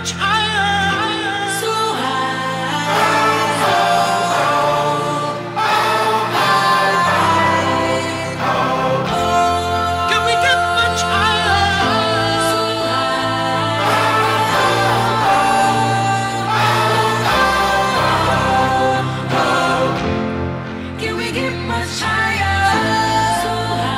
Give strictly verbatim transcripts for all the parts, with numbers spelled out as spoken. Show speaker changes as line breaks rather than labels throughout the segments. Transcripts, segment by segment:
much higher, so high. Can we get much higher, so high? Can we get much higher, so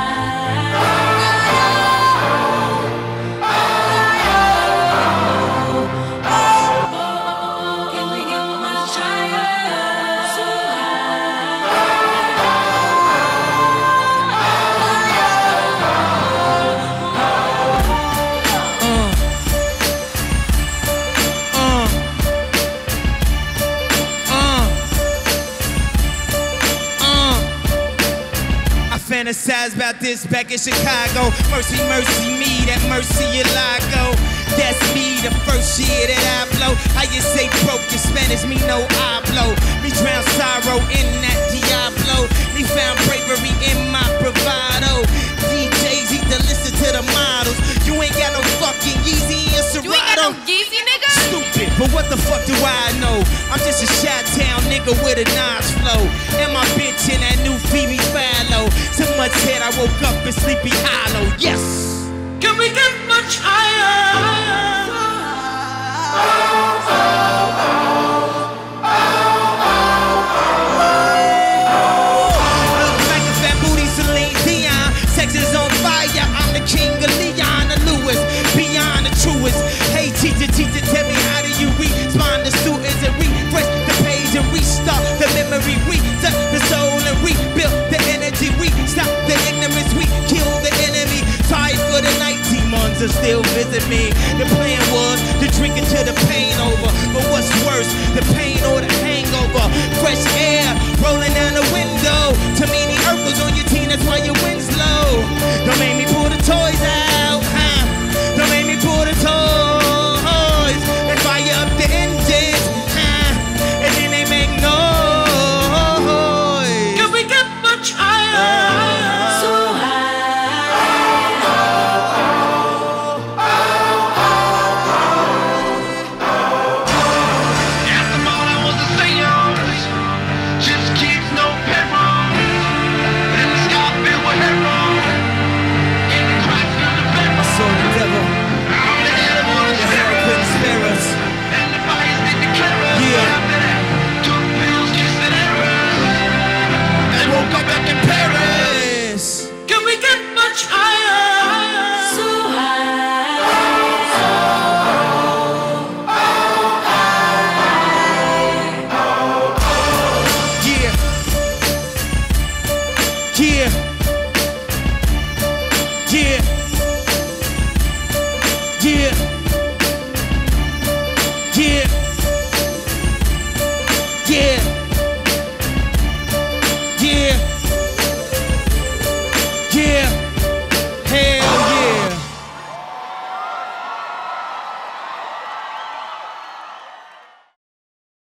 fantasize about this back in Chicago. Mercy, mercy me, that mercy you Lago. That's me, the first year that I blow. How you say broke in Spanish, me no hablo. Me drown sorrow in that Diablo. Me found bravery in my bravado. D Js need to listen to the models. You ain't got no fucking Yeezy and Serato.
You ain't got no Yeezy, nigga?
Stupid, but what the fuck do I know? I'm just a Chi-Town nigga with a Nas flow. And my bitch in that new Phoebe Philo. So much head I woke up in Sleepy Hollow. Yes!
Can we get much higher?
Look like a fat booty Celine Dion. Sex is on fire, I'm the king of Leon and Lewis. Beyond the truest. Hey teacher, teacher, tell me how do you respond to students and refresh the page and restart the memory. Reset the soul and rebuild the energy. We stop the ignorance, we kill the enemy. Tired for the night, demons are still visit me. The plan was to drink until the pain over. But what's worse, the pain or the hangover? Fresh air rolling down the window. Too many Urkels on your team, that's why your wind's low. Don't make me pull the toys out, huh? Don't make me pull the toys and fire up the engines, huh? And then they make noise.
Can we get much higher, so
Yeah.